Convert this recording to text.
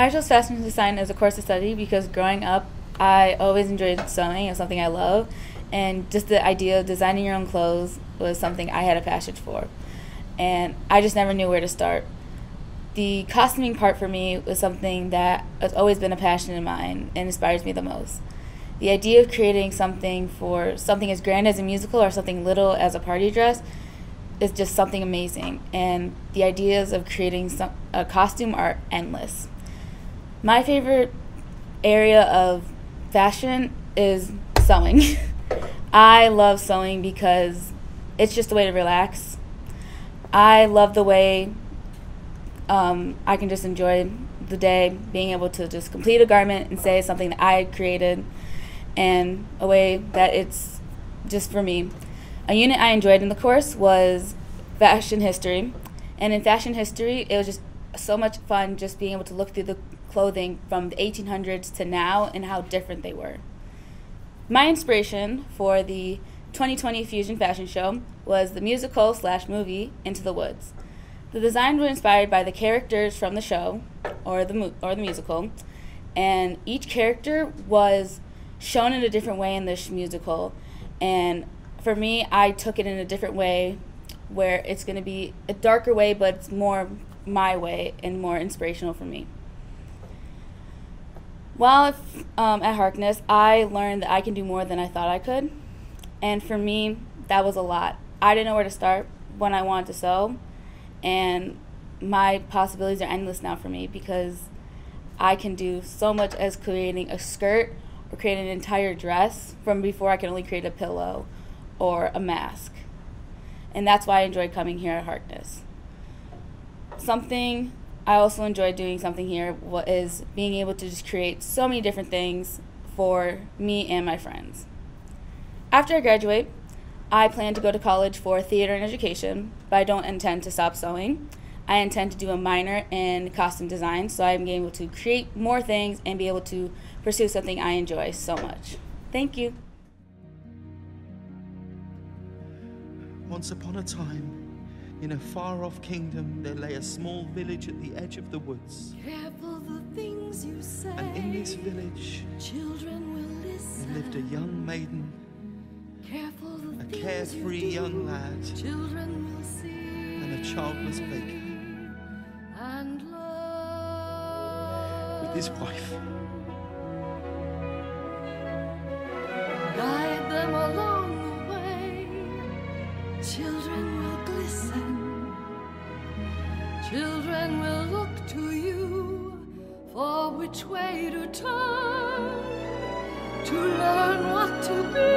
I chose fashion design as a course of study because growing up, I always enjoyed sewing. It's something I love. And just the idea of designing your own clothes was something I had a passion for. And I just never knew where to start. The costuming part for me was something that has always been a passion of mine and inspires me the most. The idea of creating something for something as grand as a musical or something little as a party dress is just something amazing. And the ideas of creating a costume are endless. My favorite area of fashion is sewing. I love sewing because it's just a way to relax. I love the way I can just enjoy the day, being able to just complete a garment and say it's something that I created, and a way that it's just for me. A unit I enjoyed in the course was fashion history, and in fashion history it was just so much fun just being able to look through the clothing from the 1800s to now and how different they were. My inspiration for the 2020 Fusion Fashion Show was the musical/movie Into the Woods. The designs were inspired by the characters from the show or the musical, and each character was shown in a different way in this musical. And for me, I took it in a different way where it's going to be a darker way, but it's more my way and more inspirational for me. While at Harkness, I learned that I can do more than I thought I could. And for me, that was a lot. I didn't know where to start when I wanted to sew. And my possibilities are endless now for me because I can do so much as creating a skirt or creating an entire dress from before I could only create a pillow or a mask. And that's why I enjoyed coming here at Harkness. Something I also enjoyed doing something here is being able to just create so many different things for me and my friends. After I graduate, I plan to go to college for theater and education, but I don't intend to stop sewing. I intend to do a minor in costume design, so I'm able to create more things and be able to pursue something I enjoy so much. Thank you. Once upon a time, in a far-off kingdom, there lay a small village at the edge of the woods. Careful the things you say. And in this village, Children will listen. there lived a young maiden, Careful the a things carefree you do. young lad, Children will see. and a childless baker And love. with his wife. Guide them along the way. Children will glisten. Children will look to you for which way to turn, to learn what to be.